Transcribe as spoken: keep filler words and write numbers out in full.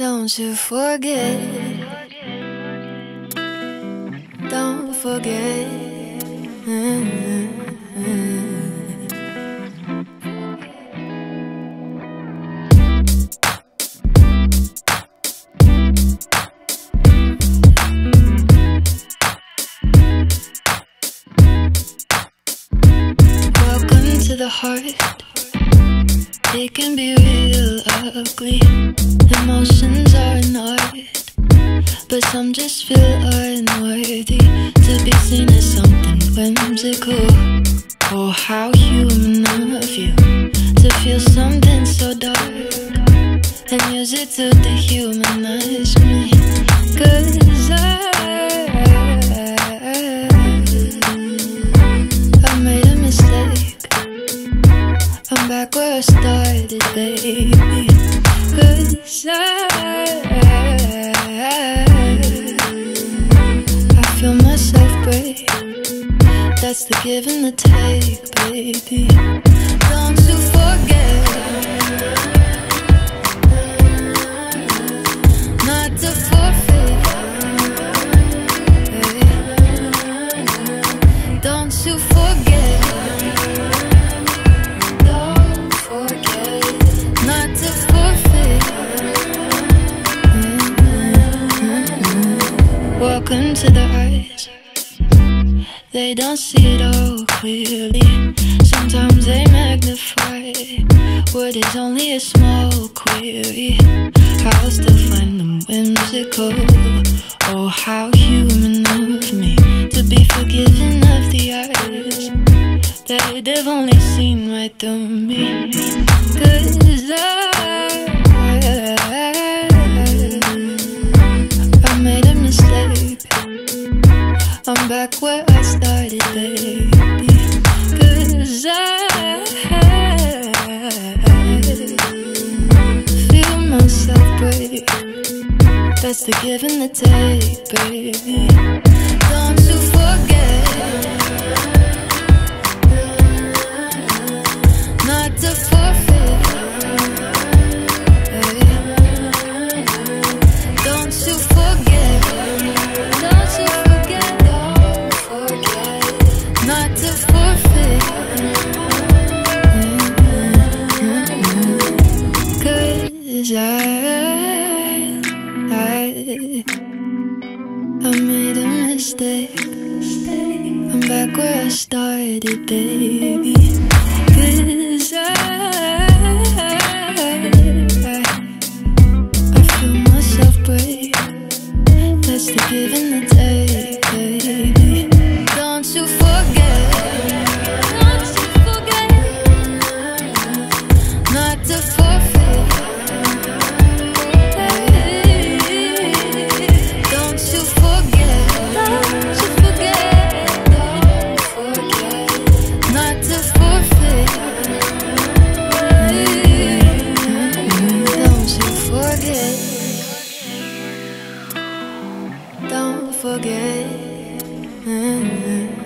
Don't you forget, don't forget. Welcome to the heart. It can be real ugly. Emotions are an art, but some just feel unworthy to be seen as something whimsical. Oh, how human of you to feel something so dark and use it to dehumanize me. Cause I, I made a mistake. I'm back where I started, baby. Cause I, I feel myself break. That's the give and the take, baby. Don't you forget not to forfeit. Don't you forget, don't forget not to forfeit. Welcome to the eyes. They don't see it all clearly. Sometimes they magnify what is only a small query. I'll still find them whimsical. Oh, how human of me to be forgiven of the eyes that they've only seen right through me. Cause I, I made a mistake. I'm back where I started, baby. Cause I feel myself break. That's the give and the take, baby. Don't you forget not to forfeit. Don't you forget, don't you forget, don't forget not to forfeit. Cause I, I, I made a mistake. I'm back where I started, baby. Cause I, I, I feel myself break. That's the give and the take, baby. Don't you forget, don't you forget not to forfeit. Don't you forget, don't you forget, don't forget not to forfeit. Don't you forget, don't forget.